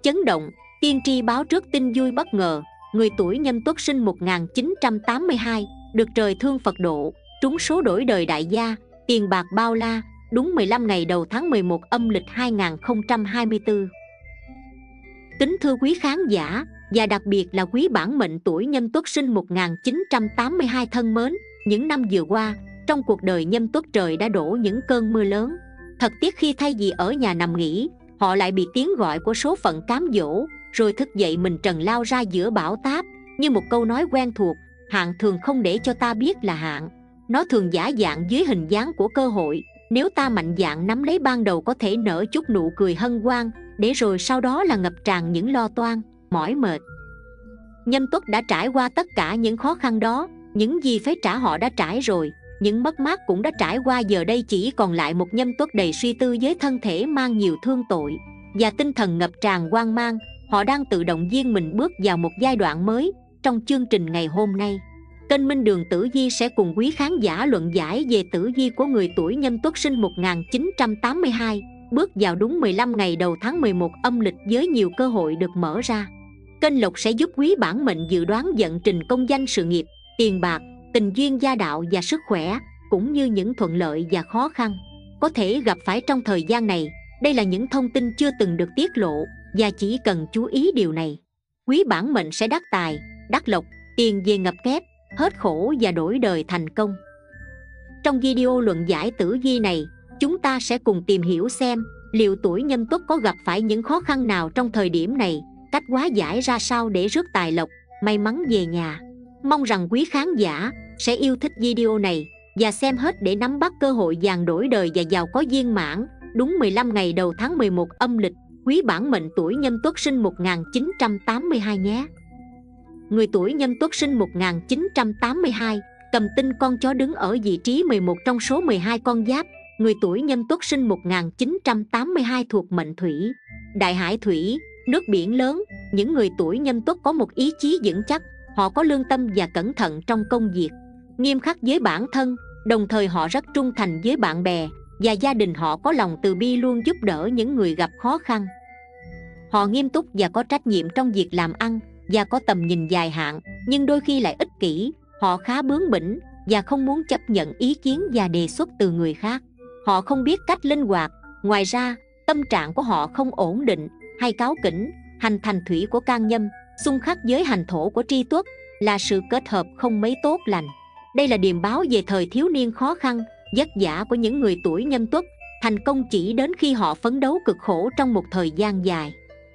Chấn động, tiên tri báo trước tin vui bất ngờ. Người tuổi Nhâm Tuất sinh 1982, được trời thương Phật độ, trúng số đổi đời đại gia, tiền bạc bao la, đúng 15 ngày đầu tháng 11 âm lịch 2024. Kính thưa quý khán giả, và đặc biệt là quý bản mệnh tuổi Nhâm Tuất sinh 1982 thân mến, những năm vừa qua, trong cuộc đời Nhâm Tuất trời đã đổ những cơn mưa lớn. Thật tiếc khi thay vì ở nhà nằm nghỉ, họ lại bị tiếng gọi của số phận cám dỗ, rồi thức dậy mình trần lao ra giữa bão táp. Như một câu nói quen thuộc, hạn thường không để cho ta biết là hạn. Nó thường giả dạng dưới hình dáng của cơ hội. Nếu ta mạnh dạn nắm lấy ban đầu có thể nở chút nụ cười hân hoan, để rồi sau đó là ngập tràn những lo toan, mỏi mệt. Nhâm Tuất đã trải qua tất cả những khó khăn đó. Những gì phải trả họ đã trải rồi, những mất mát cũng đã trải qua. Giờ đây chỉ còn lại một Nhâm Tuất đầy suy tư, với thân thể mang nhiều thương tội và tinh thần ngập tràn hoang mang. Họ đang tự động viên mình bước vào một giai đoạn mới. Trong chương trình ngày hôm nay, kênh Minh Đường Tử Vi sẽ cùng quý khán giả luận giải về tử vi của người tuổi Nhâm Tuất sinh 1982, bước vào đúng 15 ngày đầu tháng 11 âm lịch với nhiều cơ hội được mở ra. Kênh Lộc sẽ giúp quý bản mệnh dự đoán vận trình công danh sự nghiệp, tiền bạc, tình duyên gia đạo và sức khỏe, cũng như những thuận lợi và khó khăn có thể gặp phải trong thời gian này. Đây là những thông tin chưa từng được tiết lộ, và chỉ cần chú ý điều này, quý bản mệnh sẽ đắc tài, đắc lộc, tiền về ngập kép, hết khổ và đổi đời thành công. Trong video luận giải tử vi này, chúng ta sẽ cùng tìm hiểu xem liệu tuổi Nhâm Tuất có gặp phải những khó khăn nào trong thời điểm này, cách hóa giải ra sao để rước tài lộc, may mắn về nhà. Mong rằng quý khán giả sẽ yêu thích video này và xem hết để nắm bắt cơ hội vàng đổi đời và giàu có viên mãn. Đúng 15 ngày đầu tháng 11 âm lịch, quý bản mệnh tuổi Nhâm Tuất sinh 1982 nhé. Người tuổi Nhâm Tuất sinh 1982 cầm tinh con chó đứng ở vị trí 11 trong số 12 con giáp. Người tuổi Nhâm Tuất sinh 1982 thuộc mệnh thủy, đại hải thủy, nước biển lớn. Những người tuổi Nhâm Tuất có một ý chí vững chắc. Họ có lương tâm và cẩn thận trong công việc, nghiêm khắc với bản thân. Đồng thời họ rất trung thành với bạn bè và gia đình. Họ có lòng từ bi, luôn giúp đỡ những người gặp khó khăn. Họ nghiêm túc và có trách nhiệm trong việc làm ăn và có tầm nhìn dài hạn, nhưng đôi khi lại ích kỷ. Họ khá bướng bỉnh và không muốn chấp nhận ý kiến và đề xuất từ người khác. Họ không biết cách linh hoạt. Ngoài ra, tâm trạng của họ không ổn định hay cáu kỉnh. Hành thành thủy của can Nhâm xung khắc với hành thổ của Tri Tuất là sự kết hợp không mấy tốt lành. Đây là điềm báo về thời thiếu niên khó khăn, vất vả của những người tuổi Nhâm Tuất. Thành công chỉ đến khi họ phấn đấu cực khổ trong một thời gian dài.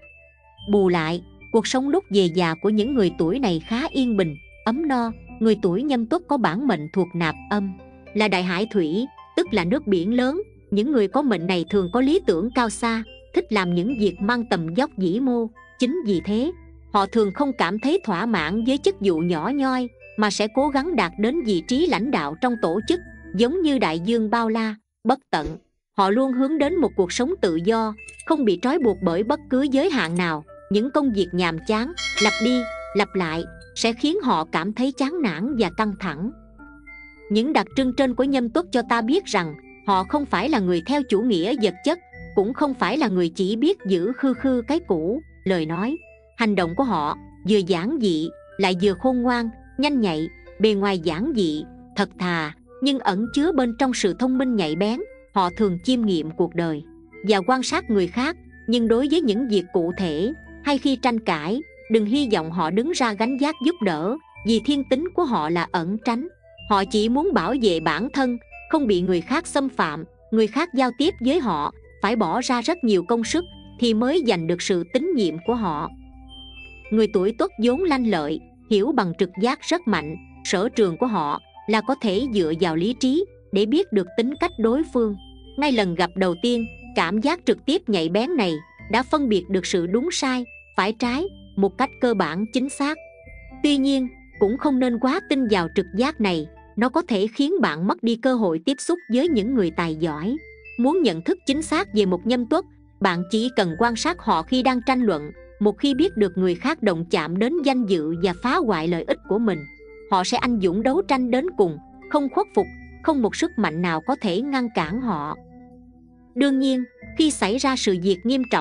Bù lại, cuộc sống lúc về già của những người tuổi này khá yên bình, ấm no. Người tuổi Nhâm Tuất có bản mệnh thuộc nạp âm, là đại hải thủy, tức là nước biển lớn. Những người có mệnh này thường có lý tưởng cao xa, thích làm những việc mang tầm vóc vĩ mô. Chính vì thế, họ thường không cảm thấy thỏa mãn với chức vụ nhỏ nhoi, mà sẽ cố gắng đạt đến vị trí lãnh đạo trong tổ chức. Giống như đại dương bao la, bất tận, họ luôn hướng đến một cuộc sống tự do, không bị trói buộc bởi bất cứ giới hạn nào. Những công việc nhàm chán, lặp đi, lặp lại sẽ khiến họ cảm thấy chán nản và căng thẳng. Những đặc trưng trên của Nhâm Tuất cho ta biết rằng họ không phải là người theo chủ nghĩa vật chất, cũng không phải là người chỉ biết giữ khư khư cái cũ. Lời nói, hành động của họ vừa giản dị lại vừa khôn ngoan, nhanh nhạy. Bề ngoài giản dị, thật thà, nhưng ẩn chứa bên trong sự thông minh nhạy bén. Họ thường chiêm nghiệm cuộc đời và quan sát người khác, nhưng đối với những việc cụ thể hay khi tranh cãi, đừng hy vọng họ đứng ra gánh vác giúp đỡ, vì thiên tính của họ là ẩn tránh. Họ chỉ muốn bảo vệ bản thân, không bị người khác xâm phạm. Người khác giao tiếp với họ phải bỏ ra rất nhiều công sức thì mới giành được sự tín nhiệm của họ. Người tuổi Tuất vốn lanh lợi, hiểu bằng trực giác rất mạnh. Sở trường của họ là có thể dựa vào lý trí để biết được tính cách đối phương. Ngay lần gặp đầu tiên, cảm giác trực tiếp nhạy bén này đã phân biệt được sự đúng sai, phải trái một cách cơ bản chính xác. Tuy nhiên, cũng không nên quá tin vào trực giác này. Nó có thể khiến bạn mất đi cơ hội tiếp xúc với những người tài giỏi. Muốn nhận thức chính xác về một Nhâm Tuất, bạn chỉ cần quan sát họ khi đang tranh luận. Một khi biết được người khác động chạm đến danh dự và phá hoại lợi ích của mình, họ sẽ anh dũng đấu tranh đến cùng, không khuất phục. Không một sức mạnh nào có thể ngăn cản họ. Đương nhiên, khi xảy ra sự việc nghiêm trọng,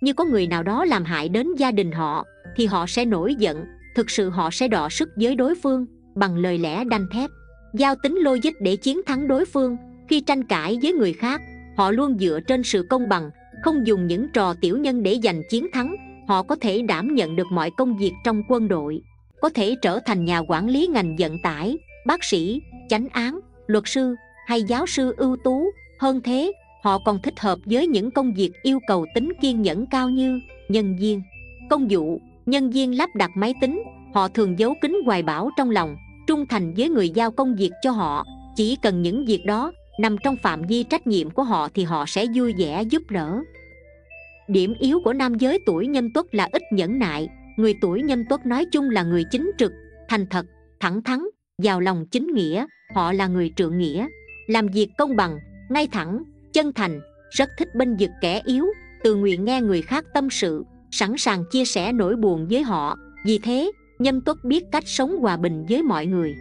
như có người nào đó làm hại đến gia đình họ thì họ sẽ nổi giận, thực sự họ sẽ đọ sức với đối phương bằng lời lẽ đanh thép, giao tính logic để chiến thắng đối phương. Khi tranh cãi với người khác, họ luôn dựa trên sự công bằng, không dùng những trò tiểu nhân để giành chiến thắng. Họ có thể đảm nhận được mọi công việc trong quân đội, có thể trở thành nhà quản lý ngành vận tải, bác sĩ, chánh án, luật sư hay giáo sư ưu tú. Hơn thế, họ còn thích hợp với những công việc yêu cầu tính kiên nhẫn cao như nhân viên, công vụ, nhân viên lắp đặt máy tính. Họ thường giấu kín hoài bão trong lòng, trung thành với người giao công việc cho họ. Chỉ cần những việc đó nằm trong phạm vi trách nhiệm của họ thì họ sẽ vui vẻ giúp đỡ. Điểm yếu của nam giới tuổi Nhâm Tuất là ít nhẫn nại. Người tuổi Nhâm Tuất nói chung là người chính trực, thành thật, thẳng thắn, giàu lòng chính nghĩa. Họ là người trượng nghĩa, làm việc công bằng, ngay thẳng, chân thành, rất thích bênh vực kẻ yếu, tự nguyện nghe người khác tâm sự, sẵn sàng chia sẻ nỗi buồn với họ. Vì thế, Nhâm Tuất biết cách sống hòa bình với mọi người.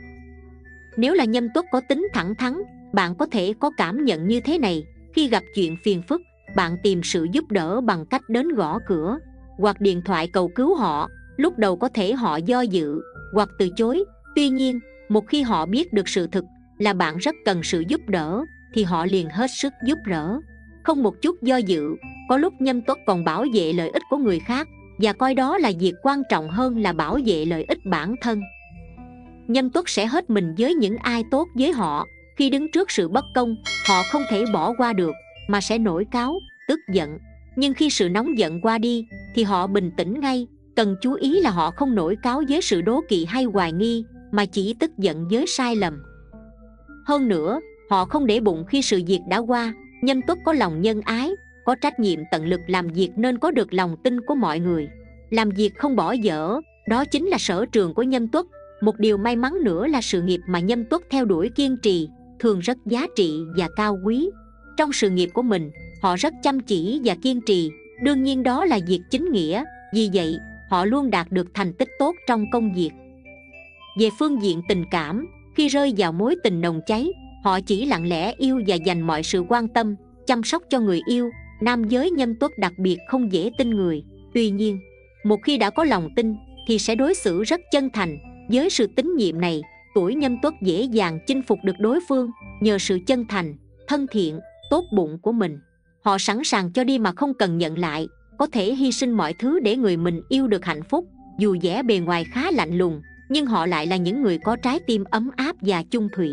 Nếu là Nhâm Tuất có tính thẳng thắn, bạn có thể có cảm nhận như thế này: khi gặp chuyện phiền phức, bạn tìm sự giúp đỡ bằng cách đến gõ cửa hoặc điện thoại cầu cứu họ. Lúc đầu có thể họ do dự hoặc từ chối, tuy nhiên một khi họ biết được sự thực là bạn rất cần sự giúp đỡ thì họ liền hết sức giúp đỡ, không một chút do dự. Có lúc Nhâm Tuất còn bảo vệ lợi ích của người khác và coi đó là việc quan trọng hơn là bảo vệ lợi ích bản thân. Nhâm Tuất sẽ hết mình với những ai tốt với họ. Khi đứng trước sự bất công, họ không thể bỏ qua được mà sẽ nổi cáu, tức giận. Nhưng khi sự nóng giận qua đi thì họ bình tĩnh ngay. Cần chú ý là họ không nổi cáu với sự đố kỵ hay hoài nghi, mà chỉ tức giận với sai lầm. Hơn nữa, họ không để bụng khi sự việc đã qua. Nhâm Tuất có lòng nhân ái, có trách nhiệm tận lực làm việc nên có được lòng tin của mọi người. Làm việc không bỏ dở, đó chính là sở trường của Nhâm Tuất. Một điều may mắn nữa là sự nghiệp mà Nhâm Tuất theo đuổi kiên trì, thường rất giá trị và cao quý. Trong sự nghiệp của mình, họ rất chăm chỉ và kiên trì, đương nhiên đó là việc chính nghĩa. Vì vậy, họ luôn đạt được thành tích tốt trong công việc. Về phương diện tình cảm, khi rơi vào mối tình nồng cháy, họ chỉ lặng lẽ yêu và dành mọi sự quan tâm, chăm sóc cho người yêu. Nam giới Nhâm Tuất đặc biệt không dễ tin người. Tuy nhiên, một khi đã có lòng tin thì sẽ đối xử rất chân thành. Với sự tín nhiệm này, tuổi Nhâm Tuất dễ dàng chinh phục được đối phương. Nhờ sự chân thành, thân thiện, tốt bụng của mình, họ sẵn sàng cho đi mà không cần nhận lại, có thể hy sinh mọi thứ để người mình yêu được hạnh phúc. Dù vẻ bề ngoài khá lạnh lùng, nhưng họ lại là những người có trái tim ấm áp và chung thủy.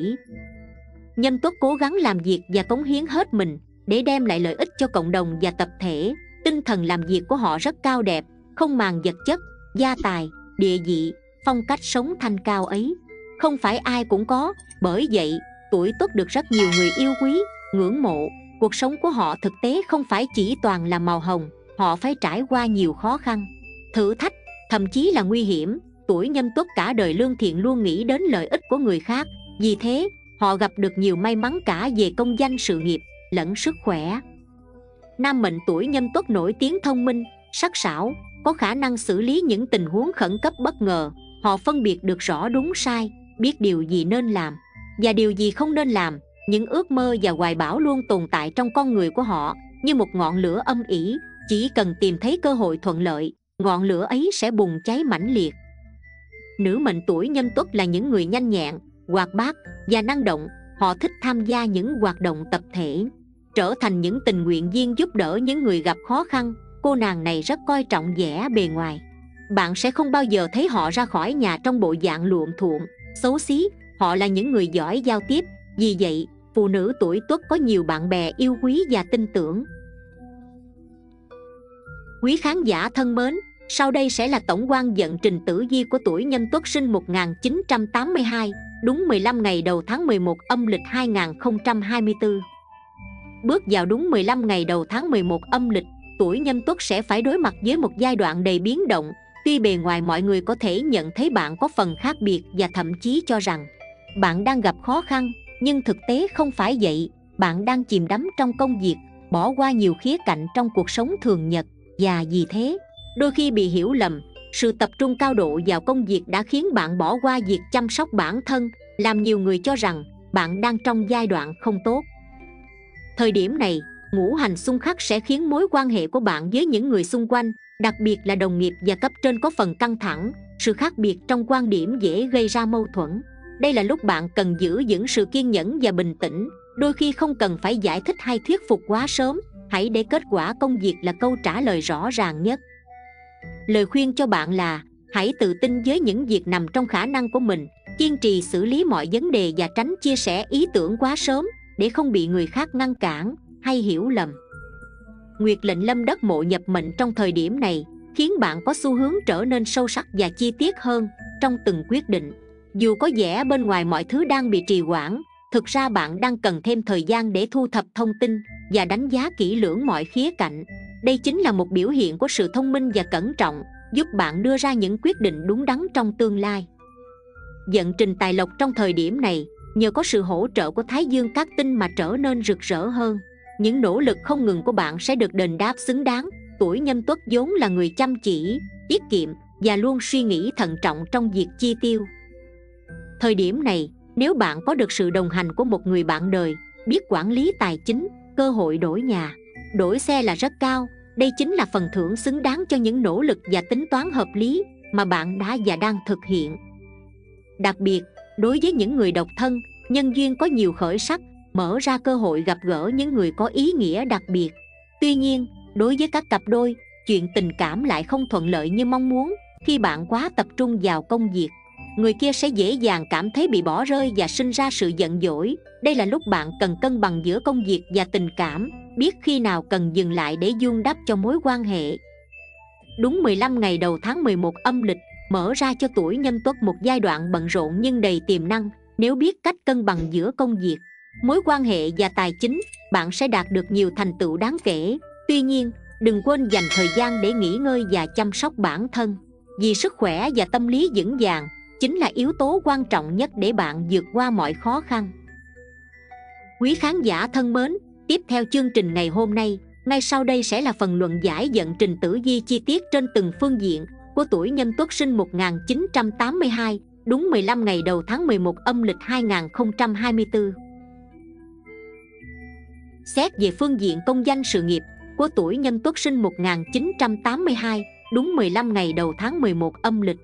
Nhâm Tuất cố gắng làm việc và cống hiến hết mình để đem lại lợi ích cho cộng đồng và tập thể. Tinh thần làm việc của họ rất cao đẹp, không màng vật chất, gia tài, địa vị. Phong cách sống thanh cao ấy không phải ai cũng có. Bởi vậy, tuổi Tuất được rất nhiều người yêu quý, ngưỡng mộ. Cuộc sống của họ thực tế không phải chỉ toàn là màu hồng. Họ phải trải qua nhiều khó khăn, thử thách, thậm chí là nguy hiểm. Tuổi Nhâm Tuất cả đời lương thiện, luôn nghĩ đến lợi ích của người khác. Vì thế, họ gặp được nhiều may mắn cả về công danh sự nghiệp lẫn sức khỏe. Nam mệnh tuổi Nhâm Tuất nổi tiếng thông minh, sắc sảo, có khả năng xử lý những tình huống khẩn cấp bất ngờ. Họ phân biệt được rõ đúng sai, biết điều gì nên làm và điều gì không nên làm. Những ước mơ và hoài bão luôn tồn tại trong con người của họ như một ngọn lửa âm ỉ. Chỉ cần tìm thấy cơ hội thuận lợi, ngọn lửa ấy sẽ bùng cháy mãnh liệt. Nữ mệnh tuổi Nhâm Tuất là những người nhanh nhẹn, hoạt bát và năng động. Họ thích tham gia những hoạt động tập thể, trở thành những tình nguyện viên giúp đỡ những người gặp khó khăn. Cô nàng này rất coi trọng vẻ bề ngoài. Bạn sẽ không bao giờ thấy họ ra khỏi nhà trong bộ dạng luộm thuộm, xấu xí. Họ là những người giỏi giao tiếp. Vì vậy, phụ nữ tuổi Tuất có nhiều bạn bè yêu quý và tin tưởng. Quý khán giả thân mến, sau đây sẽ là tổng quan vận trình tử vi của tuổi Nhâm Tuất sinh 1982, đúng 15 ngày đầu tháng 11 âm lịch 2024. Bước vào đúng 15 ngày đầu tháng 11 âm lịch, tuổi Nhâm Tuất sẽ phải đối mặt với một giai đoạn đầy biến động. Tuy bề ngoài mọi người có thể nhận thấy bạn có phần khác biệt và thậm chí cho rằng bạn đang gặp khó khăn, nhưng thực tế không phải vậy. Bạn đang chìm đắm trong công việc, bỏ qua nhiều khía cạnh trong cuộc sống thường nhật, và vì thế đôi khi bị hiểu lầm. Sự tập trung cao độ vào công việc đã khiến bạn bỏ qua việc chăm sóc bản thân, làm nhiều người cho rằng bạn đang trong giai đoạn không tốt. Thời điểm này, ngũ hành xung khắc sẽ khiến mối quan hệ của bạn với những người xung quanh, đặc biệt là đồng nghiệp và cấp trên có phần căng thẳng. Sự khác biệt trong quan điểm dễ gây ra mâu thuẫn. Đây là lúc bạn cần giữ vững sự kiên nhẫn và bình tĩnh. Đôi khi không cần phải giải thích hay thuyết phục quá sớm. Hãy để kết quả công việc là câu trả lời rõ ràng nhất. Lời khuyên cho bạn là hãy tự tin với những việc nằm trong khả năng của mình, kiên trì xử lý mọi vấn đề và tránh chia sẻ ý tưởng quá sớm để không bị người khác ngăn cản hay hiểu lầm. Nguyệt lệnh lâm đất mộ nhập mệnh trong thời điểm này khiến bạn có xu hướng trở nên sâu sắc và chi tiết hơn trong từng quyết định. Dù có vẻ bên ngoài mọi thứ đang bị trì hoãn, thực ra bạn đang cần thêm thời gian để thu thập thông tin và đánh giá kỹ lưỡng mọi khía cạnh. Đây chính là một biểu hiện của sự thông minh và cẩn trọng, giúp bạn đưa ra những quyết định đúng đắn trong tương lai. Vận trình tài lộc trong thời điểm này nhờ có sự hỗ trợ của Thái Dương các tinh mà trở nên rực rỡ hơn. Những nỗ lực không ngừng của bạn sẽ được đền đáp xứng đáng. Tuổi Nhâm Tuất vốn là người chăm chỉ, tiết kiệm và luôn suy nghĩ thận trọng trong việc chi tiêu. Thời điểm này, nếu bạn có được sự đồng hành của một người bạn đời, biết quản lý tài chính, cơ hội đổi nhà, đổi xe là rất cao. Đây chính là phần thưởng xứng đáng cho những nỗ lực và tính toán hợp lý mà bạn đã và đang thực hiện. Đặc biệt, đối với những người độc thân, nhân duyên có nhiều khởi sắc, mở ra cơ hội gặp gỡ những người có ý nghĩa đặc biệt. Tuy nhiên, đối với các cặp đôi, chuyện tình cảm lại không thuận lợi như mong muốn. Khi bạn quá tập trung vào công việc, người kia sẽ dễ dàng cảm thấy bị bỏ rơi và sinh ra sự giận dỗi. Đây là lúc bạn cần cân bằng giữa công việc và tình cảm, biết khi nào cần dừng lại để vun đắp cho mối quan hệ. Đúng 15 ngày đầu tháng 11 âm lịch mở ra cho tuổi Nhâm Tuất một giai đoạn bận rộn nhưng đầy tiềm năng. Nếu biết cách cân bằng giữa công việc, mối quan hệ và tài chính, bạn sẽ đạt được nhiều thành tựu đáng kể. Tuy nhiên, đừng quên dành thời gian để nghỉ ngơi và chăm sóc bản thân, vì sức khỏe và tâm lý vững vàng chính là yếu tố quan trọng nhất để bạn vượt qua mọi khó khăn. Quý khán giả thân mến, tiếp theo chương trình ngày hôm nay, ngay sau đây sẽ là phần luận giải vận trình tử vi chi tiết trên từng phương diện của tuổi Nhâm Tuất sinh 1982, đúng 15 ngày đầu tháng 11 âm lịch 2024. Xét về phương diện công danh sự nghiệp của tuổi Nhâm Tuất sinh 1982, đúng 15 ngày đầu tháng 11 âm lịch.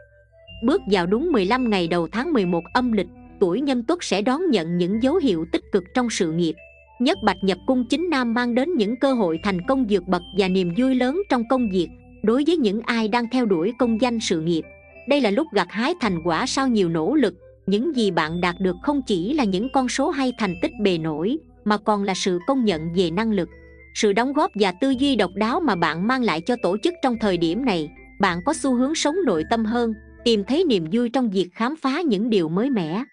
Bước vào đúng 15 ngày đầu tháng 11 âm lịch, tuổi Nhâm Tuất sẽ đón nhận những dấu hiệu tích cực trong sự nghiệp. Nhất bạch nhập cung chính nam mang đến những cơ hội thành công vượt bậc và niềm vui lớn trong công việc. Đối với những ai đang theo đuổi công danh sự nghiệp, đây là lúc gặt hái thành quả sau nhiều nỗ lực. Những gì bạn đạt được không chỉ là những con số hay thành tích bề nổi, mà còn là sự công nhận về năng lực, sự đóng góp và tư duy độc đáo mà bạn mang lại cho tổ chức trong thời điểm này. Bạn có xu hướng sống nội tâm hơn, tìm thấy niềm vui trong việc khám phá những điều mới mẻ.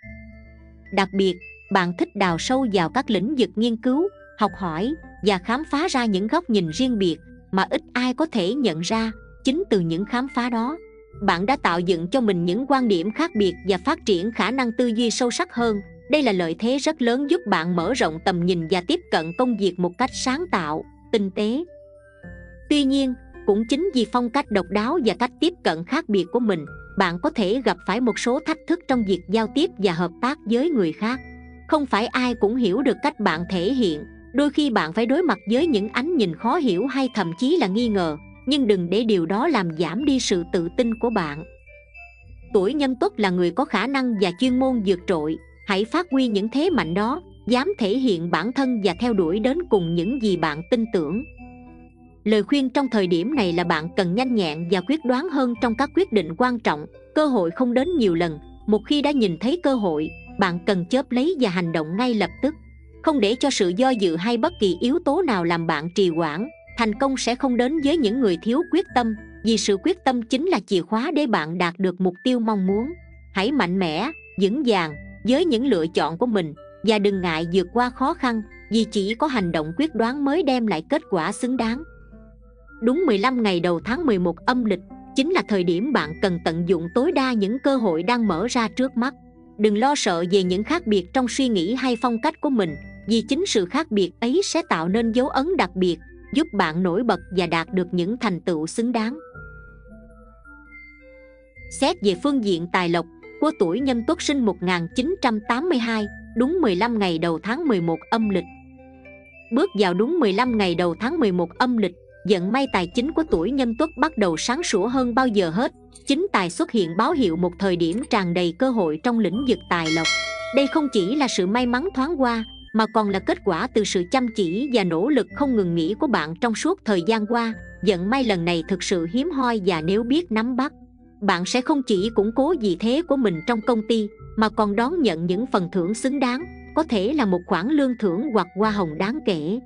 Đặc biệt, bạn thích đào sâu vào các lĩnh vực nghiên cứu, học hỏi và khám phá ra những góc nhìn riêng biệt mà ít ai có thể nhận ra. Chính từ những khám phá đó, bạn đã tạo dựng cho mình những quan điểm khác biệt và phát triển khả năng tư duy sâu sắc hơn. Đây là lợi thế rất lớn giúp bạn mở rộng tầm nhìn và tiếp cận công việc một cách sáng tạo, tinh tế. Tuy nhiên, cũng chính vì phong cách độc đáo và cách tiếp cận khác biệt của mình, bạn có thể gặp phải một số thách thức trong việc giao tiếp và hợp tác với người khác. Không phải ai cũng hiểu được cách bạn thể hiện. Đôi khi bạn phải đối mặt với những ánh nhìn khó hiểu hay thậm chí là nghi ngờ, nhưng đừng để điều đó làm giảm đi sự tự tin của bạn. Tuổi Nhâm Tuất là người có khả năng và chuyên môn vượt trội. Hãy phát huy những thế mạnh đó, dám thể hiện bản thân và theo đuổi đến cùng những gì bạn tin tưởng. Lời khuyên trong thời điểm này là bạn cần nhanh nhẹn và quyết đoán hơn trong các quyết định quan trọng. Cơ hội không đến nhiều lần. Một khi đã nhìn thấy cơ hội, bạn cần chớp lấy và hành động ngay lập tức. Không để cho sự do dự hay bất kỳ yếu tố nào làm bạn trì hoãn. Thành công sẽ không đến với những người thiếu quyết tâm, vì sự quyết tâm chính là chìa khóa để bạn đạt được mục tiêu mong muốn. Hãy mạnh mẽ, vững vàng với những lựa chọn của mình và đừng ngại vượt qua khó khăn, vì chỉ có hành động quyết đoán mới đem lại kết quả xứng đáng. Đúng 15 ngày đầu tháng 11 âm lịch chính là thời điểm bạn cần tận dụng tối đa những cơ hội đang mở ra trước mắt. Đừng lo sợ về những khác biệt trong suy nghĩ hay phong cách của mình, vì chính sự khác biệt ấy sẽ tạo nên dấu ấn đặc biệt, giúp bạn nổi bật và đạt được những thành tựu xứng đáng. Xét về phương diện tài lộc của tuổi Nhâm Tuất sinh 1982, đúng 15 ngày đầu tháng 11 âm lịch. Bước vào đúng 15 ngày đầu tháng 11 âm lịch, vận may tài chính của tuổi Nhâm Tuất bắt đầu sáng sủa hơn bao giờ hết. Chính tài xuất hiện báo hiệu một thời điểm tràn đầy cơ hội trong lĩnh vực tài lộc. Đây không chỉ là sự may mắn thoáng qua, mà còn là kết quả từ sự chăm chỉ và nỗ lực không ngừng nghỉ của bạn trong suốt thời gian qua. Vận may lần này thực sự hiếm hoi, và nếu biết nắm bắt, bạn sẽ không chỉ củng cố vị thế của mình trong công ty, mà còn đón nhận những phần thưởng xứng đáng, có thể là một khoản lương thưởng hoặc hoa hồng đáng kể.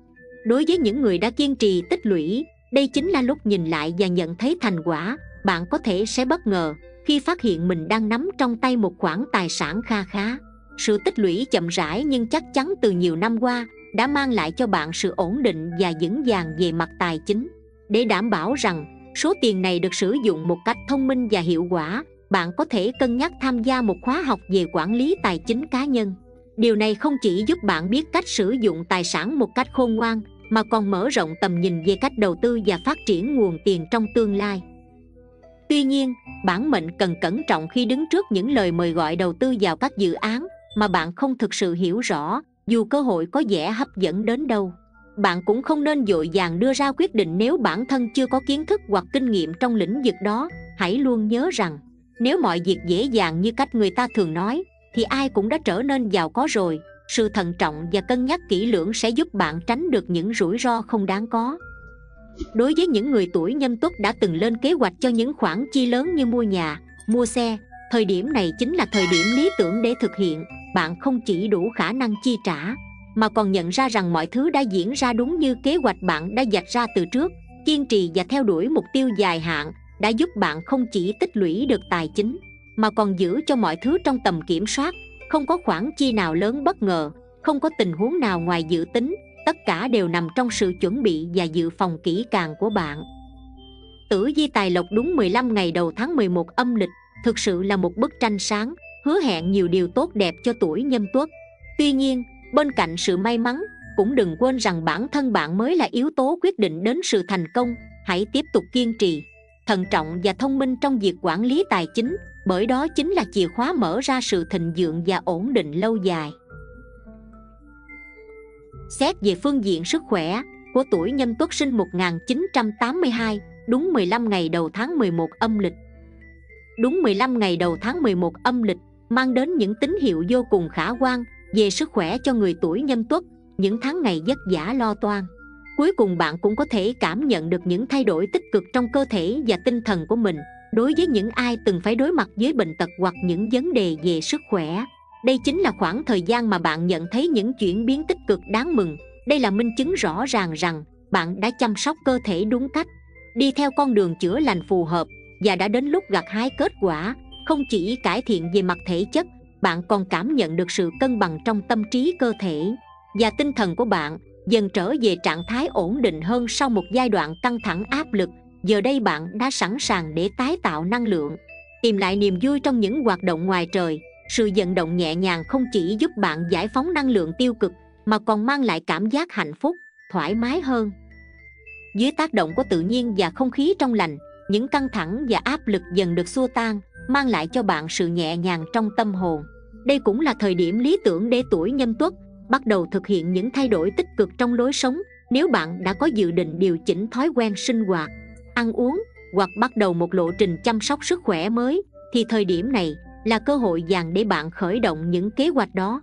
Đối với những người đã kiên trì tích lũy, đây chính là lúc nhìn lại và nhận thấy thành quả. Bạn có thể sẽ bất ngờ khi phát hiện mình đang nắm trong tay một khoản tài sản kha khá. Sự tích lũy chậm rãi nhưng chắc chắn từ nhiều năm qua đã mang lại cho bạn sự ổn định và vững vàng về mặt tài chính. Để đảm bảo rằng số tiền này được sử dụng một cách thông minh và hiệu quả, bạn có thể cân nhắc tham gia một khóa học về quản lý tài chính cá nhân. Điều này không chỉ giúp bạn biết cách sử dụng tài sản một cách khôn ngoan, mà còn mở rộng tầm nhìn về cách đầu tư và phát triển nguồn tiền trong tương lai. Tuy nhiên, bản mệnh cần cẩn trọng khi đứng trước những lời mời gọi đầu tư vào các dự án mà bạn không thực sự hiểu rõ. Dù cơ hội có vẻ hấp dẫn đến đâu, bạn cũng không nên vội vàng đưa ra quyết định nếu bản thân chưa có kiến thức hoặc kinh nghiệm trong lĩnh vực đó. Hãy luôn nhớ rằng, nếu mọi việc dễ dàng như cách người ta thường nói, thì ai cũng đã trở nên giàu có rồi. Sự thận trọng và cân nhắc kỹ lưỡng sẽ giúp bạn tránh được những rủi ro không đáng có. Đối với những người tuổi Nhâm Tuất đã từng lên kế hoạch cho những khoản chi lớn như mua nhà, mua xe, thời điểm này chính là thời điểm lý tưởng để thực hiện. Bạn không chỉ đủ khả năng chi trả, mà còn nhận ra rằng mọi thứ đã diễn ra đúng như kế hoạch bạn đã vạch ra từ trước. Kiên trì và theo đuổi mục tiêu dài hạn đã giúp bạn không chỉ tích lũy được tài chính, mà còn giữ cho mọi thứ trong tầm kiểm soát. Không có khoản chi nào lớn bất ngờ, không có tình huống nào ngoài dự tính. Tất cả đều nằm trong sự chuẩn bị và dự phòng kỹ càng của bạn. Tử vi tài lộc đúng 15 ngày đầu tháng 11 âm lịch thực sự là một bức tranh sáng, hứa hẹn nhiều điều tốt đẹp cho tuổi Nhâm Tuất. Tuy nhiên, bên cạnh sự may mắn, cũng đừng quên rằng bản thân bạn mới là yếu tố quyết định đến sự thành công. Hãy tiếp tục kiên trì, thận trọng và thông minh trong việc quản lý tài chính, bởi đó chính là chìa khóa mở ra sự thịnh vượng và ổn định lâu dài. Xét về phương diện sức khỏe của tuổi Nhâm Tuất sinh 1982, đúng 15 ngày đầu tháng 11 âm lịch. Đúng 15 ngày đầu tháng 11 âm lịch mang đến những tín hiệu vô cùng khả quan về sức khỏe cho người tuổi Nhâm Tuất. Những tháng ngày vất vả lo toan, cuối cùng bạn cũng có thể cảm nhận được những thay đổi tích cực trong cơ thể và tinh thần của mình. Đối với những ai từng phải đối mặt với bệnh tật hoặc những vấn đề về sức khỏe, đây chính là khoảng thời gian mà bạn nhận thấy những chuyển biến tích cực đáng mừng. Đây là minh chứng rõ ràng rằng bạn đã chăm sóc cơ thể đúng cách, đi theo con đường chữa lành phù hợp, và đã đến lúc gặt hái kết quả. Không chỉ cải thiện về mặt thể chất, bạn còn cảm nhận được sự cân bằng trong tâm trí, cơ thể và tinh thần của bạn dần trở về trạng thái ổn định hơn sau một giai đoạn căng thẳng áp lực. Giờ đây bạn đã sẵn sàng để tái tạo năng lượng, tìm lại niềm vui trong những hoạt động ngoài trời. Sự vận động nhẹ nhàng không chỉ giúp bạn giải phóng năng lượng tiêu cực, mà còn mang lại cảm giác hạnh phúc, thoải mái hơn. Dưới tác động của tự nhiên và không khí trong lành, những căng thẳng và áp lực dần được xua tan, mang lại cho bạn sự nhẹ nhàng trong tâm hồn. Đây cũng là thời điểm lý tưởng để tuổi Nhâm Tuất bắt đầu thực hiện những thay đổi tích cực trong lối sống. Nếu bạn đã có dự định điều chỉnh thói quen sinh hoạt, ăn uống, hoặc bắt đầu một lộ trình chăm sóc sức khỏe mới, thì thời điểm này là cơ hội vàng để bạn khởi động những kế hoạch đó.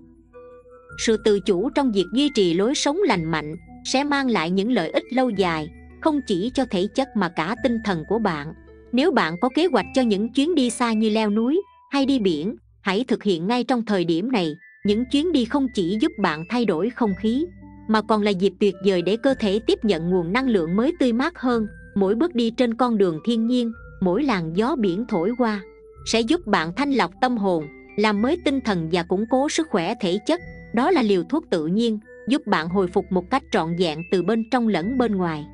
Sự tự chủ trong việc duy trì lối sống lành mạnh sẽ mang lại những lợi ích lâu dài, không chỉ cho thể chất mà cả tinh thần của bạn. Nếu bạn có kế hoạch cho những chuyến đi xa như leo núi hay đi biển, hãy thực hiện ngay trong thời điểm này. Những chuyến đi không chỉ giúp bạn thay đổi không khí, mà còn là dịp tuyệt vời để cơ thể tiếp nhận nguồn năng lượng mới tươi mát hơn. Mỗi bước đi trên con đường thiên nhiên, mỗi làn gió biển thổi qua sẽ giúp bạn thanh lọc tâm hồn, làm mới tinh thần và củng cố sức khỏe thể chất. Đó là liều thuốc tự nhiên giúp bạn hồi phục một cách trọn vẹn từ bên trong lẫn bên ngoài.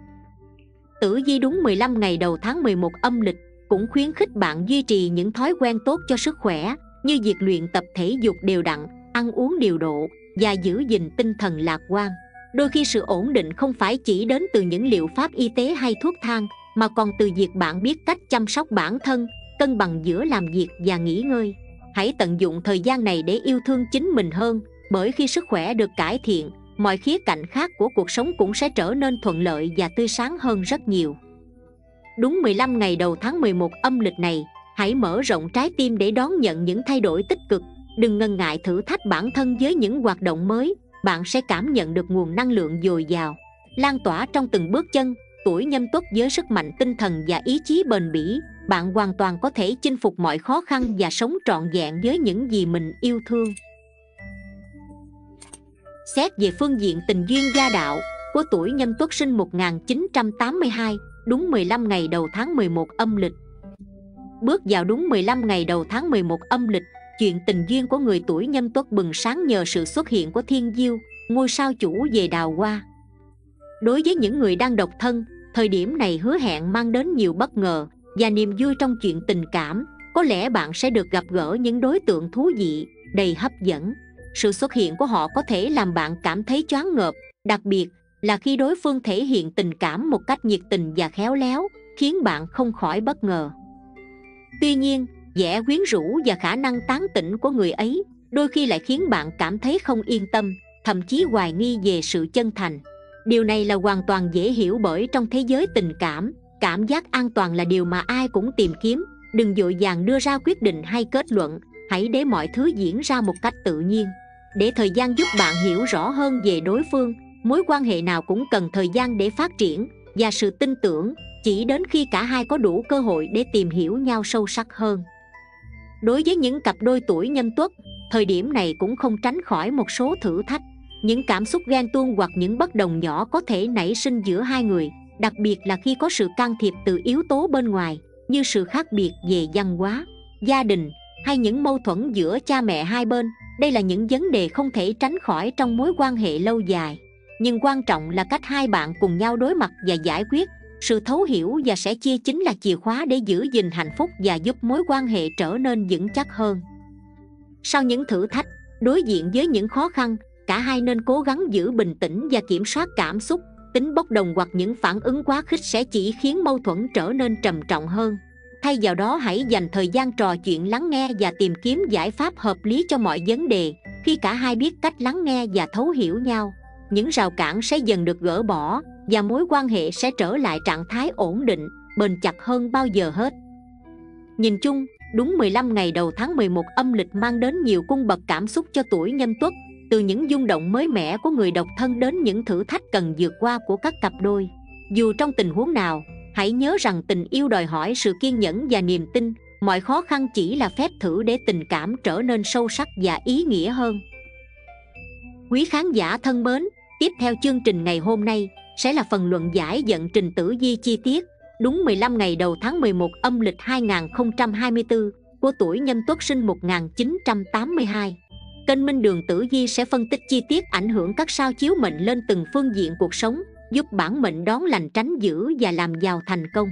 Tử vi đúng 15 ngày đầu tháng 11 âm lịch cũng khuyến khích bạn duy trì những thói quen tốt cho sức khỏe, như việc luyện tập thể dục đều đặn, ăn uống điều độ và giữ gìn tinh thần lạc quan. Đôi khi sự ổn định không phải chỉ đến từ những liệu pháp y tế hay thuốc thang, mà còn từ việc bạn biết cách chăm sóc bản thân, cân bằng giữa làm việc và nghỉ ngơi. Hãy tận dụng thời gian này để yêu thương chính mình hơn, bởi khi sức khỏe được cải thiện, mọi khía cạnh khác của cuộc sống cũng sẽ trở nên thuận lợi và tươi sáng hơn rất nhiều. Đúng 15 ngày đầu tháng 11 âm lịch này, hãy mở rộng trái tim để đón nhận những thay đổi tích cực. Đừng ngần ngại thử thách bản thân với những hoạt động mới, bạn sẽ cảm nhận được nguồn năng lượng dồi dào, lan tỏa trong từng bước chân. Tuổi Nhâm Tuất với sức mạnh tinh thần và ý chí bền bỉ, bạn hoàn toàn có thể chinh phục mọi khó khăn và sống trọn vẹn với những gì mình yêu thương. Xét về phương diện tình duyên gia đạo của tuổi Nhâm Tuất sinh 1982, đúng 15 ngày đầu tháng 11 âm lịch. Bước vào đúng 15 ngày đầu tháng 11 âm lịch, chuyện tình duyên của người tuổi Nhâm Tuất bừng sáng nhờ sự xuất hiện của Thiên Diêu, ngôi sao chủ về đào hoa. Đối với những người đang độc thân, thời điểm này hứa hẹn mang đến nhiều bất ngờ và niềm vui trong chuyện tình cảm. Có lẽ bạn sẽ được gặp gỡ những đối tượng thú vị, đầy hấp dẫn. Sự xuất hiện của họ có thể làm bạn cảm thấy choáng ngợp, đặc biệt là khi đối phương thể hiện tình cảm một cách nhiệt tình và khéo léo, khiến bạn không khỏi bất ngờ. Tuy nhiên, vẻ quyến rũ và khả năng tán tỉnh của người ấy đôi khi lại khiến bạn cảm thấy không yên tâm, thậm chí hoài nghi về sự chân thành. Điều này là hoàn toàn dễ hiểu, bởi trong thế giới tình cảm, cảm giác an toàn là điều mà ai cũng tìm kiếm. Đừng vội vàng đưa ra quyết định hay kết luận, hãy để mọi thứ diễn ra một cách tự nhiên. Để thời gian giúp bạn hiểu rõ hơn về đối phương. Mối quan hệ nào cũng cần thời gian để phát triển, và sự tin tưởng chỉ đến khi cả hai có đủ cơ hội để tìm hiểu nhau sâu sắc hơn. Đối với những cặp đôi tuổi Nhâm Tuất, thời điểm này cũng không tránh khỏi một số thử thách. Những cảm xúc ghen tuông hoặc những bất đồng nhỏ có thể nảy sinh giữa hai người, đặc biệt là khi có sự can thiệp từ yếu tố bên ngoài, như sự khác biệt về văn hóa, gia đình hay những mâu thuẫn giữa cha mẹ hai bên. Đây là những vấn đề không thể tránh khỏi trong mối quan hệ lâu dài. Nhưng quan trọng là cách hai bạn cùng nhau đối mặt và giải quyết. Sự thấu hiểu và sẻ chia chính là chìa khóa để giữ gìn hạnh phúc và giúp mối quan hệ trở nên vững chắc hơn. Sau những thử thách, đối diện với những khó khăn, cả hai nên cố gắng giữ bình tĩnh và kiểm soát cảm xúc. Tính bốc đồng hoặc những phản ứng quá khích sẽ chỉ khiến mâu thuẫn trở nên trầm trọng hơn. Thay vào đó, hãy dành thời gian trò chuyện, lắng nghe và tìm kiếm giải pháp hợp lý cho mọi vấn đề. Khi cả hai biết cách lắng nghe và thấu hiểu nhau, những rào cản sẽ dần được gỡ bỏ và mối quan hệ sẽ trở lại trạng thái ổn định, bền chặt hơn bao giờ hết. Nhìn chung, đúng 15 ngày đầu tháng 11 âm lịch mang đến nhiều cung bậc cảm xúc cho tuổi Nhâm Tuất, từ những rung động mới mẻ của người độc thân đến những thử thách cần vượt qua của các cặp đôi. Dù trong tình huống nào, hãy nhớ rằng tình yêu đòi hỏi sự kiên nhẫn và niềm tin. Mọi khó khăn chỉ là phép thử để tình cảm trở nên sâu sắc và ý nghĩa hơn. Quý khán giả thân mến, tiếp theo chương trình ngày hôm nay sẽ là phần luận giải vận trình tử vi chi tiết đúng 15 ngày đầu tháng 11 âm lịch 2024 của tuổi Nhâm Tuất sinh 1982. Kênh Minh Đường Tử Vi sẽ phân tích chi tiết ảnh hưởng các sao chiếu mệnh lên từng phương diện cuộc sống, giúp bản mệnh đón lành tránh dữ và làm giàu thành công.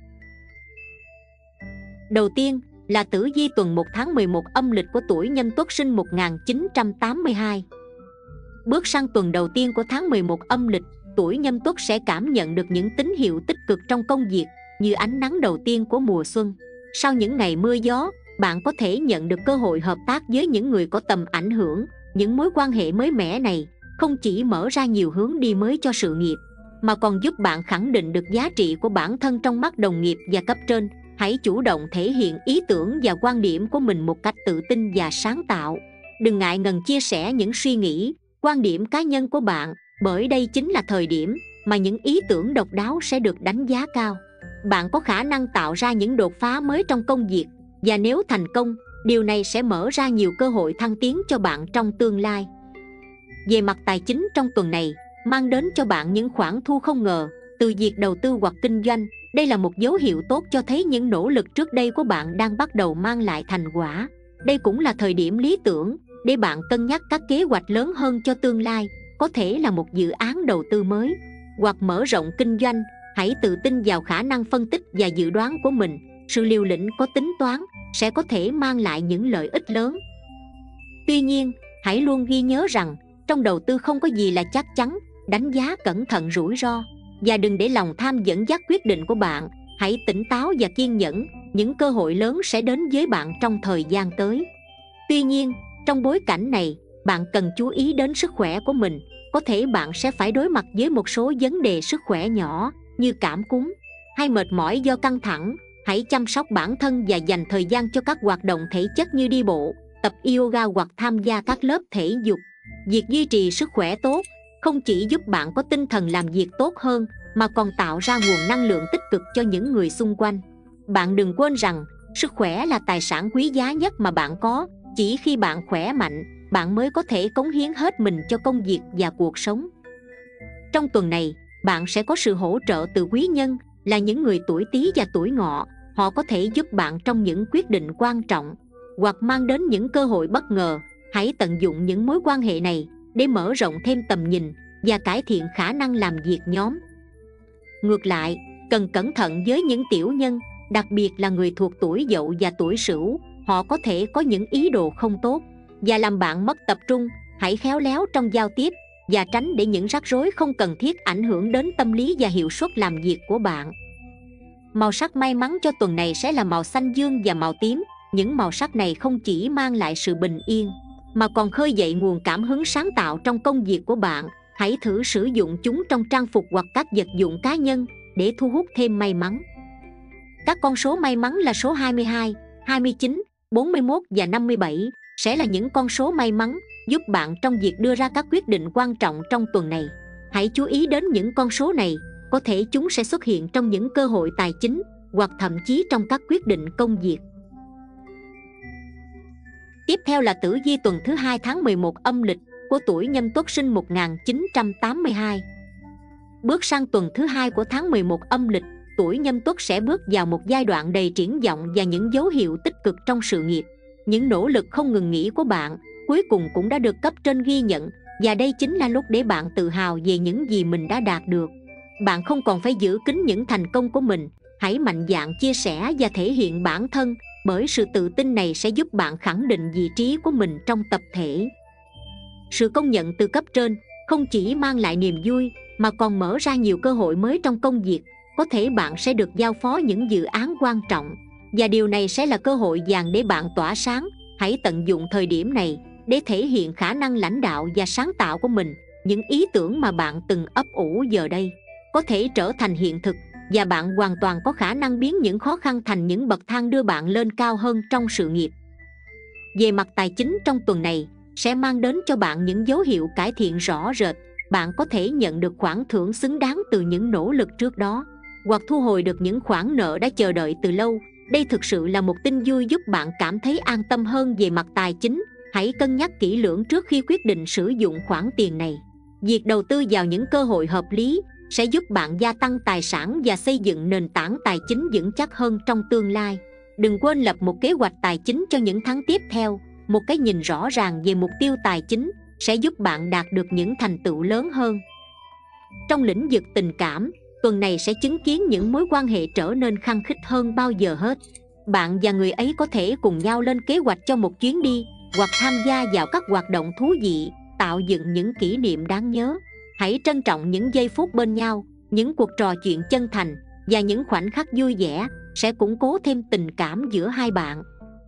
Đầu tiên là tử vi tuần 1 tháng 11 âm lịch của tuổi Nhâm Tuất sinh 1982. Bước sang tuần đầu tiên của tháng 11 âm lịch, tuổi Nhâm Tuất sẽ cảm nhận được những tín hiệu tích cực trong công việc, như ánh nắng đầu tiên của mùa xuân. Sau những ngày mưa gió, bạn có thể nhận được cơ hội hợp tác với những người có tầm ảnh hưởng. Những mối quan hệ mới mẻ này không chỉ mở ra nhiều hướng đi mới cho sự nghiệp, mà còn giúp bạn khẳng định được giá trị của bản thân trong mắt đồng nghiệp và cấp trên. Hãy chủ động thể hiện ý tưởng và quan điểm của mình một cách tự tin và sáng tạo. Đừng ngại ngần chia sẻ những suy nghĩ, quan điểm cá nhân của bạn, bởi đây chính là thời điểm mà những ý tưởng độc đáo sẽ được đánh giá cao. Bạn có khả năng tạo ra những đột phá mới trong công việc, và nếu thành công, điều này sẽ mở ra nhiều cơ hội thăng tiến cho bạn trong tương lai. Về mặt tài chính, trong tuần này mang đến cho bạn những khoản thu không ngờ từ việc đầu tư hoặc kinh doanh. Đây là một dấu hiệu tốt cho thấy những nỗ lực trước đây của bạn đang bắt đầu mang lại thành quả. Đây cũng là thời điểm lý tưởng để bạn cân nhắc các kế hoạch lớn hơn cho tương lai, có thể là một dự án đầu tư mới hoặc mở rộng kinh doanh. Hãy tự tin vào khả năng phân tích và dự đoán của mình. Sự liều lĩnh có tính toán sẽ có thể mang lại những lợi ích lớn. Tuy nhiên, hãy luôn ghi nhớ rằng trong đầu tư không có gì là chắc chắn. Đánh giá cẩn thận rủi ro và đừng để lòng tham dẫn dắt quyết định của bạn. Hãy tỉnh táo và kiên nhẫn, những cơ hội lớn sẽ đến với bạn trong thời gian tới. Tuy nhiên, trong bối cảnh này, bạn cần chú ý đến sức khỏe của mình. có thể bạn sẽ phải đối mặt với một số vấn đề sức khỏe nhỏ như cảm cúm hay mệt mỏi do căng thẳng. Hãy chăm sóc bản thân và dành thời gian cho các hoạt động thể chất như đi bộ, tập yoga hoặc tham gia các lớp thể dục. Việc duy trì sức khỏe tốt không chỉ giúp bạn có tinh thần làm việc tốt hơn mà còn tạo ra nguồn năng lượng tích cực cho những người xung quanh. Bạn đừng quên rằng sức khỏe là tài sản quý giá nhất mà bạn có. Chỉ khi bạn khỏe mạnh, bạn mới có thể cống hiến hết mình cho công việc và cuộc sống. Trong tuần này, bạn sẽ có sự hỗ trợ từ quý nhân là những người tuổi Tý và tuổi Ngọ. Họ có thể giúp bạn trong những quyết định quan trọng hoặc mang đến những cơ hội bất ngờ. Hãy tận dụng những mối quan hệ này để mở rộng thêm tầm nhìn và cải thiện khả năng làm việc nhóm. Ngược lại, cần cẩn thận với những tiểu nhân, đặc biệt là người thuộc tuổi Dậu và tuổi Sửu. Họ có thể có những ý đồ không tốt và làm bạn mất tập trung. Hãy khéo léo trong giao tiếp và tránh để những rắc rối không cần thiết ảnh hưởng đến tâm lý và hiệu suất làm việc của bạn. Màu sắc may mắn cho tuần này sẽ là màu xanh dương và màu tím. Những màu sắc này không chỉ mang lại sự bình yên mà còn khơi dậy nguồn cảm hứng sáng tạo trong công việc của bạn. Hãy thử sử dụng chúng trong trang phục hoặc các vật dụng cá nhân để thu hút thêm may mắn. Các con số may mắn là số 22, 29, 41 và 57 sẽ là những con số may mắn giúp bạn trong việc đưa ra các quyết định quan trọng trong tuần này. Hãy chú ý đến những con số này, có thể chúng sẽ xuất hiện trong những cơ hội tài chính hoặc thậm chí trong các quyết định công việc. Tiếp theo là tử vi tuần thứ 2 tháng 11 âm lịch của tuổi Nhâm Tuất sinh 1982. Bước sang tuần thứ 2 của tháng 11 âm lịch, tuổi Nhâm Tuất sẽ bước vào một giai đoạn đầy triển vọng và những dấu hiệu tích cực trong sự nghiệp. Những nỗ lực không ngừng nghỉ của bạn cuối cùng cũng đã được cấp trên ghi nhận, và đây chính là lúc để bạn tự hào về những gì mình đã đạt được. Bạn không còn phải giữ kín những thành công của mình. Hãy mạnh dạn chia sẻ và thể hiện bản thân, bởi sự tự tin này sẽ giúp bạn khẳng định vị trí của mình trong tập thể. Sự công nhận từ cấp trên không chỉ mang lại niềm vui mà còn mở ra nhiều cơ hội mới trong công việc. Có thể bạn sẽ được giao phó những dự án quan trọng, và điều này sẽ là cơ hội vàng để bạn tỏa sáng. Hãy tận dụng thời điểm này để thể hiện khả năng lãnh đạo và sáng tạo của mình. Những ý tưởng mà bạn từng ấp ủ giờ đây có thể trở thành hiện thực, và bạn hoàn toàn có khả năng biến những khó khăn thành những bậc thang đưa bạn lên cao hơn trong sự nghiệp. Về mặt tài chính, trong tuần này sẽ mang đến cho bạn những dấu hiệu cải thiện rõ rệt. Bạn có thể nhận được khoản thưởng xứng đáng từ những nỗ lực trước đó, hoặc thu hồi được những khoản nợ đã chờ đợi từ lâu. Đây thực sự là một tin vui giúp bạn cảm thấy an tâm hơn về mặt tài chính. Hãy cân nhắc kỹ lưỡng trước khi quyết định sử dụng khoản tiền này. Việc đầu tư vào những cơ hội hợp lý sẽ giúp bạn gia tăng tài sản và xây dựng nền tảng tài chính vững chắc hơn trong tương lai. Đừng quên lập một kế hoạch tài chính cho những tháng tiếp theo. Một cái nhìn rõ ràng về mục tiêu tài chính sẽ giúp bạn đạt được những thành tựu lớn hơn. Trong lĩnh vực tình cảm, tuần này sẽ chứng kiến những mối quan hệ trở nên khăng khít hơn bao giờ hết. Bạn và người ấy có thể cùng nhau lên kế hoạch cho một chuyến đi hoặc tham gia vào các hoạt động thú vị, tạo dựng những kỷ niệm đáng nhớ. Hãy trân trọng những giây phút bên nhau. Những cuộc trò chuyện chân thành và những khoảnh khắc vui vẻ sẽ củng cố thêm tình cảm giữa hai bạn.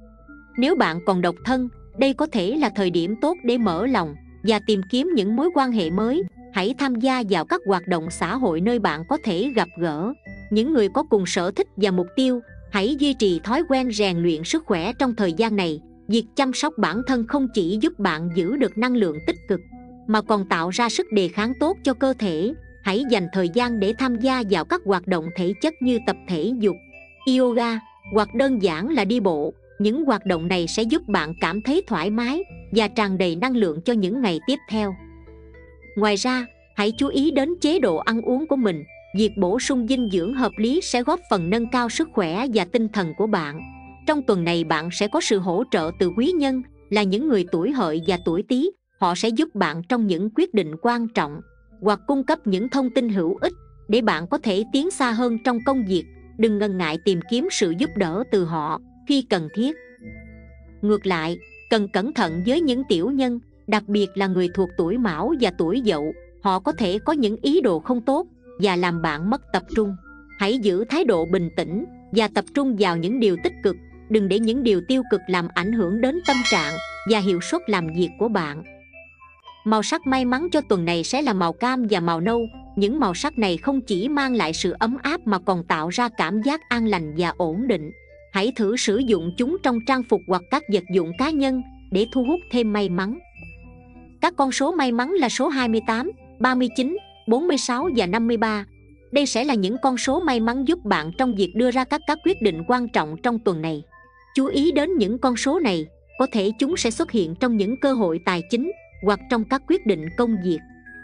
Nếu bạn còn độc thân, đây có thể là thời điểm tốt để mở lòng và tìm kiếm những mối quan hệ mới. Hãy tham gia vào các hoạt động xã hội nơi bạn có thể gặp gỡ những người có cùng sở thích và mục tiêu. Hãy duy trì thói quen rèn luyện sức khỏe trong thời gian này. Việc chăm sóc bản thân không chỉ giúp bạn giữ được năng lượng tích cực mà còn tạo ra sức đề kháng tốt cho cơ thể. Hãy dành thời gian để tham gia vào các hoạt động thể chất như tập thể dục, yoga hoặc đơn giản là đi bộ. Những hoạt động này sẽ giúp bạn cảm thấy thoải mái và tràn đầy năng lượng cho những ngày tiếp theo. Ngoài ra, hãy chú ý đến chế độ ăn uống của mình. Việc bổ sung dinh dưỡng hợp lý sẽ góp phần nâng cao sức khỏe và tinh thần của bạn. Trong tuần này bạn sẽ có sự hỗ trợ từ quý nhân là những người tuổi Hợi và tuổi Tý. Họ sẽ giúp bạn trong những quyết định quan trọng hoặc cung cấp những thông tin hữu ích để bạn có thể tiến xa hơn trong công việc. Đừng ngần ngại tìm kiếm sự giúp đỡ từ họ khi cần thiết. Ngược lại, cần cẩn thận với những tiểu nhân, đặc biệt là người thuộc tuổi Mão và tuổi Dậu. Họ có thể có những ý đồ không tốt và làm bạn mất tập trung. Hãy giữ thái độ bình tĩnh và tập trung vào những điều tích cực. Đừng để những điều tiêu cực làm ảnh hưởng đến tâm trạng và hiệu suất làm việc của bạn. Màu sắc may mắn cho tuần này sẽ là màu cam và màu nâu. Những màu sắc này không chỉ mang lại sự ấm áp mà còn tạo ra cảm giác an lành và ổn định. Hãy thử sử dụng chúng trong trang phục hoặc các vật dụng cá nhân để thu hút thêm may mắn. Các con số may mắn là số 28, 39, 46 và 53. Đây sẽ là những con số may mắn giúp bạn trong việc đưa ra các quyết định quan trọng trong tuần này. Chú ý đến những con số này, có thể chúng sẽ xuất hiện trong những cơ hội tài chính hoặc trong các quyết định công việc.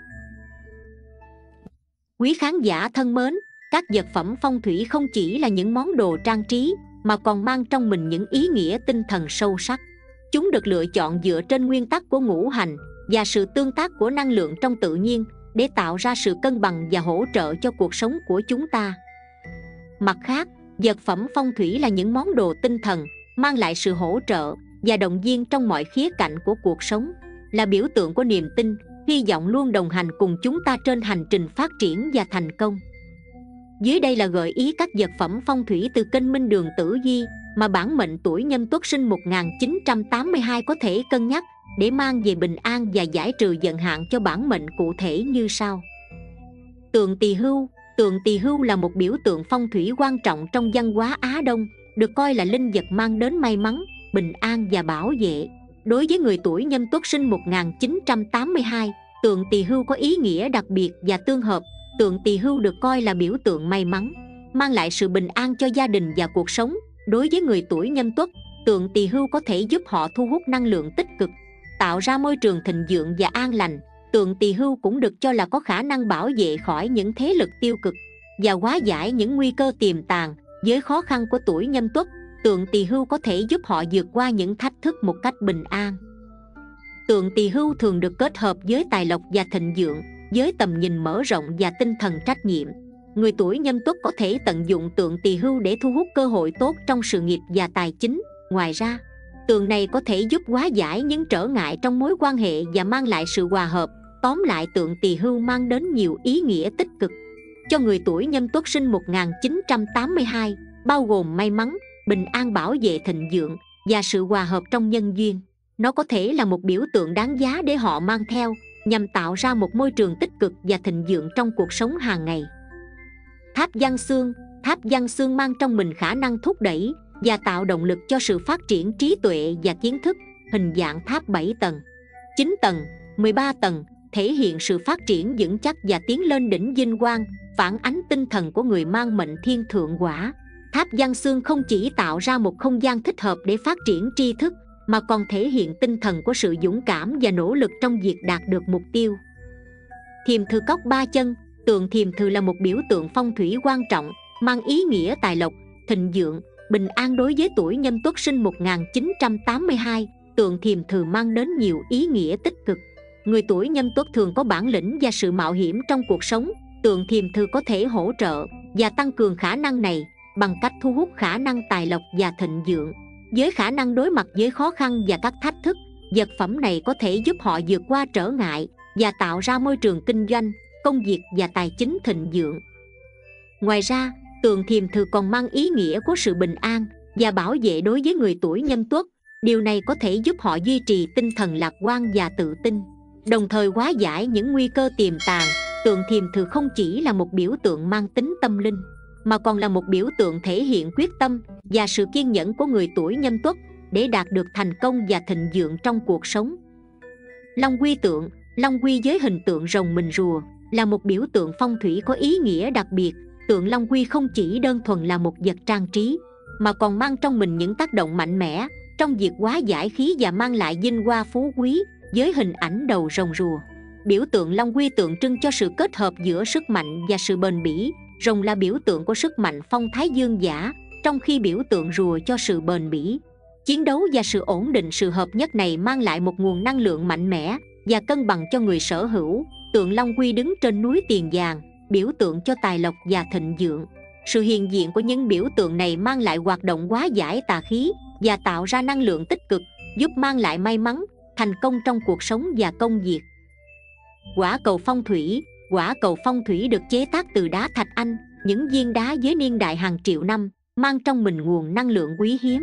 Quý khán giả thân mến, các vật phẩm phong thủy không chỉ là những món đồ trang trí mà còn mang trong mình những ý nghĩa tinh thần sâu sắc. Chúng được lựa chọn dựa trên nguyên tắc của ngũ hành và sự tương tác của năng lượng trong tự nhiên để tạo ra sự cân bằng và hỗ trợ cho cuộc sống của chúng ta. Mặt khác, vật phẩm phong thủy là những món đồ tinh thần, mang lại sự hỗ trợ và động viên trong mọi khía cạnh của cuộc sống, là biểu tượng của niềm tin, hy vọng luôn đồng hành cùng chúng ta trên hành trình phát triển và thành công. Dưới đây là gợi ý các vật phẩm phong thủy từ kênh Minh Đường Tử Vi mà bản mệnh tuổi Nhâm Tuất sinh 1982 có thể cân nhắc để mang về bình an và giải trừ vận hạn cho bản mệnh cụ thể như sau. Tượng Tỳ Hưu. Tượng Tỳ Hưu là một biểu tượng phong thủy quan trọng trong văn hóa Á Đông, được coi là linh vật mang đến may mắn, bình an và bảo vệ. Đối với người tuổi Nhâm Tuất sinh 1982, tượng Tỳ Hưu có ý nghĩa đặc biệt và tương hợp. Tượng Tỳ Hưu được coi là biểu tượng may mắn, mang lại sự bình an cho gia đình và cuộc sống. Đối với người tuổi Nhâm Tuất, tượng Tỳ Hưu có thể giúp họ thu hút năng lượng tích cực, tạo ra môi trường thịnh vượng và an lành. Tượng Tỳ Hưu cũng được cho là có khả năng bảo vệ khỏi những thế lực tiêu cực và hóa giải những nguy cơ tiềm tàng. Với khó khăn của tuổi Nhâm Tuất, tượng Tỳ Hưu có thể giúp họ vượt qua những thách thức một cách bình an. Tượng Tỳ Hưu thường được kết hợp với tài lộc và thịnh vượng, với tầm nhìn mở rộng và tinh thần trách nhiệm. Người tuổi Nhâm Tuất có thể tận dụng tượng Tỳ Hưu để thu hút cơ hội tốt trong sự nghiệp và tài chính. Ngoài ra, tượng này có thể giúp hóa giải những trở ngại trong mối quan hệ và mang lại sự hòa hợp. Tóm lại, tượng Tỳ Hưu mang đến nhiều ý nghĩa tích cực cho người tuổi Nhâm Tuất sinh 1982, bao gồm may mắn, bình an, bảo vệ, thịnh vượng và sự hòa hợp trong nhân duyên. Nó có thể là một biểu tượng đáng giá để họ mang theo, nhằm tạo ra một môi trường tích cực và thịnh vượng trong cuộc sống hàng ngày. Tháp Văn Xương. Tháp Văn Xương mang trong mình khả năng thúc đẩy và tạo động lực cho sự phát triển trí tuệ và kiến thức. Hình dạng tháp 7 tầng, 9 tầng, 13 tầng thể hiện sự phát triển vững chắc và tiến lên đỉnh vinh quang, phản ánh tinh thần của người mang mệnh thiên thượng quả. Tháp Văn Xương không chỉ tạo ra một không gian thích hợp để phát triển tri thức, mà còn thể hiện tinh thần của sự dũng cảm và nỗ lực trong việc đạt được mục tiêu. Thiềm Thử Cốc 3 chân. Tượng Thiềm Thử là một biểu tượng phong thủy quan trọng, mang ý nghĩa tài lộc, thịnh vượng, bình an. Đối với tuổi Nhâm Tuất sinh 1982, tượng Thiềm Thử mang đến nhiều ý nghĩa tích cực. Người tuổi Nhâm Tuất thường có bản lĩnh và sự mạo hiểm trong cuộc sống. Tượng Thiềm Thử có thể hỗ trợ và tăng cường khả năng này bằng cách thu hút khả năng tài lộc và thịnh vượng. Với khả năng đối mặt với khó khăn và các thách thức, vật phẩm này có thể giúp họ vượt qua trở ngại và tạo ra môi trường kinh doanh, công việc và tài chính thịnh vượng. Ngoài ra, tượng Thiềm Thử còn mang ý nghĩa của sự bình an và bảo vệ đối với người tuổi Nhâm Tuất. Điều này có thể giúp họ duy trì tinh thần lạc quan và tự tin, đồng thời hóa giải những nguy cơ tiềm tàng. Tượng Thiềm Thử không chỉ là một biểu tượng mang tính tâm linh, mà còn là một biểu tượng thể hiện quyết tâm và sự kiên nhẫn của người tuổi Nhâm Tuất để đạt được thành công và thịnh vượng trong cuộc sống. Long Quy Tượng. Long Quy với hình tượng rồng mình rùa là một biểu tượng phong thủy có ý nghĩa đặc biệt. Tượng Long Quy không chỉ đơn thuần là một vật trang trí, mà còn mang trong mình những tác động mạnh mẽ trong việc hóa giải khí và mang lại vinh hoa phú quý. Với hình ảnh đầu rồng rùa, biểu tượng Long Quy tượng trưng cho sự kết hợp giữa sức mạnh và sự bền bỉ. Rồng là biểu tượng của sức mạnh phong thái dương giả, trong khi biểu tượng rùa cho sự bền bỉ, chiến đấu và sự ổn định. Sự hợp nhất này mang lại một nguồn năng lượng mạnh mẽ và cân bằng cho người sở hữu. Tượng Long Quy đứng trên núi Tiền Giang, biểu tượng cho tài lộc và thịnh vượng. Sự hiện diện của những biểu tượng này mang lại hoạt động hóa giải tà khí và tạo ra năng lượng tích cực, giúp mang lại may mắn, thành công trong cuộc sống và công việc. Quả cầu phong thủy. Quả cầu phong thủy được chế tác từ đá thạch anh, những viên đá với niên đại hàng triệu năm, mang trong mình nguồn năng lượng quý hiếm.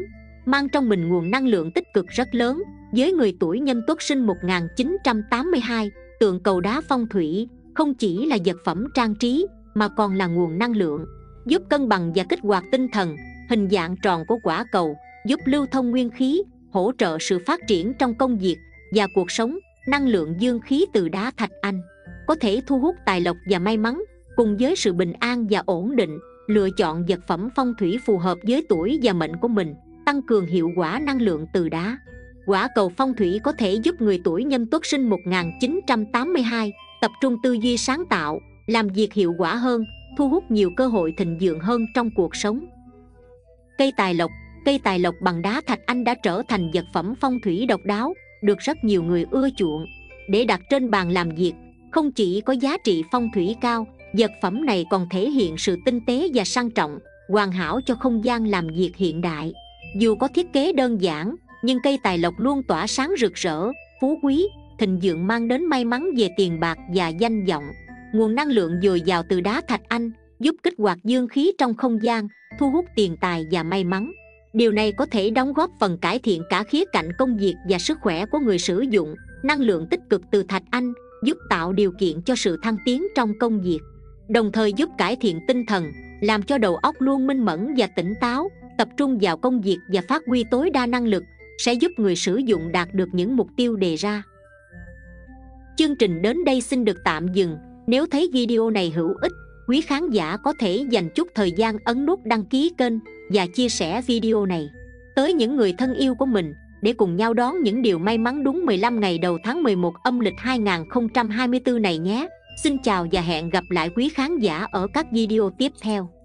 mang trong mình nguồn năng lượng tích cực rất lớn. Với người tuổi Nhâm Tuất sinh 1982, tượng cầu đá phong thủy không chỉ là vật phẩm trang trí mà còn là nguồn năng lượng, giúp cân bằng và kích hoạt tinh thần. Hình dạng tròn của quả cầu giúp lưu thông nguyên khí, hỗ trợ sự phát triển trong công việc và cuộc sống. Năng lượng dương khí từ đá thạch anh có thể thu hút tài lộc và may mắn, cùng với sự bình an và ổn định. Lựa chọn vật phẩm phong thủy phù hợp với tuổi và mệnh của mình, tăng cường hiệu quả năng lượng từ đá. Quả cầu phong thủy có thể giúp người tuổi Nhâm Tuất sinh 1982 tập trung tư duy sáng tạo, làm việc hiệu quả hơn, thu hút nhiều cơ hội thịnh vượng hơn trong cuộc sống. Cây tài lộc. Cây tài lộc bằng đá thạch anh đã trở thành vật phẩm phong thủy độc đáo, được rất nhiều người ưa chuộng để đặt trên bàn làm việc. Không chỉ có giá trị phong thủy cao, vật phẩm này còn thể hiện sự tinh tế và sang trọng, hoàn hảo cho không gian làm việc hiện đại. Dù có thiết kế đơn giản, nhưng cây tài lộc luôn tỏa sáng rực rỡ, phú quý, thịnh vượng, mang đến may mắn về tiền bạc và danh vọng. Nguồn năng lượng dồi dào từ đá thạch anh giúp kích hoạt dương khí trong không gian, thu hút tiền tài và may mắn. Điều này có thể đóng góp phần cải thiện cả khía cạnh công việc và sức khỏe của người sử dụng. Năng lượng tích cực từ thạch anh giúp tạo điều kiện cho sự thăng tiến trong công việc, đồng thời giúp cải thiện tinh thần, làm cho đầu óc luôn minh mẫn và tỉnh táo, tập trung vào công việc và phát huy tối đa năng lực, sẽ giúp người sử dụng đạt được những mục tiêu đề ra. Chương trình đến đây xin được tạm dừng. Nếu thấy video này hữu ích, quý khán giả có thể dành chút thời gian ấn nút đăng ký kênh và chia sẻ video này tới những người thân yêu của mình, để cùng nhau đón những điều may mắn đúng 15 ngày đầu tháng 11 âm lịch 2024 này nhé. Xin chào và hẹn gặp lại quý khán giả ở các video tiếp theo.